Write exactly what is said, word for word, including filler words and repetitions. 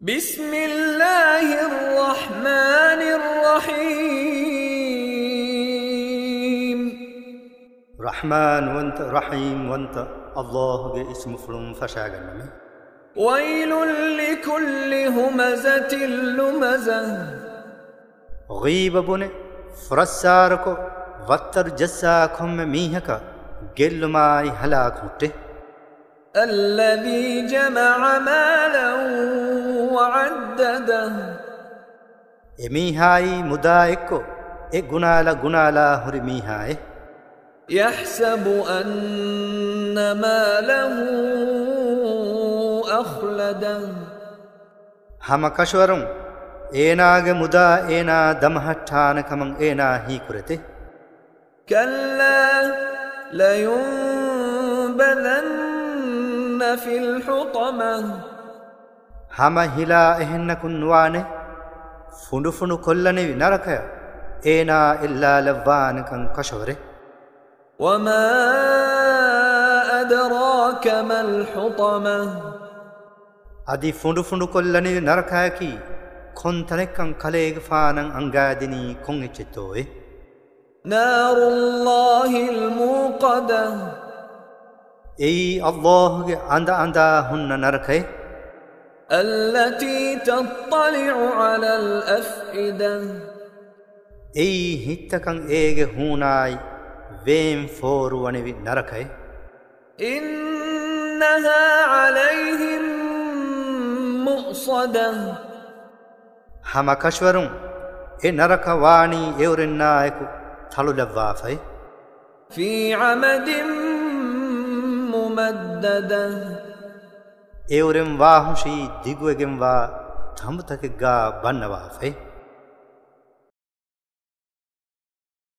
بسم الله الرحمن الرحيم. رحمن وانت رحيم وانت الله اسم فلم فشاغنمي. ويل لكل همزة لمزة. غيب بني فرساركو وتر جساكم ميهكا جل ماي هلاك مته. الذي جمع مالا وعدده. اميهاي مدائكو اي غنالا غنالا هري ميهاي. يحسب أن ماله أخلده. هم كشورم ايناغ مدا اينا دمهتان كمن اينا هي كرته. كلا لينبذن في الحطمة. هم هلا اهن كنوانه فندو فندو كلني نركيا اينا الا لوان كن كشوره. وما أدراك ما الحطمة. ادي فندو فندو كلني نركيا كي كنتنكن كليغ فانن انغادني كونغچتوي. نار الله الموقدة. اي الله عند عند هن نركي. التي تطلع على الأفئدة. اي هتكن ايغ هوناي وين فور وني نركي. إنها عليهم مؤصدة. هم كشورم اي نرك واني اورنايكو ثلو لوافي. في عمد ممددة. اورم واهشي ديغوگم وا ثمتك غا بنوافي.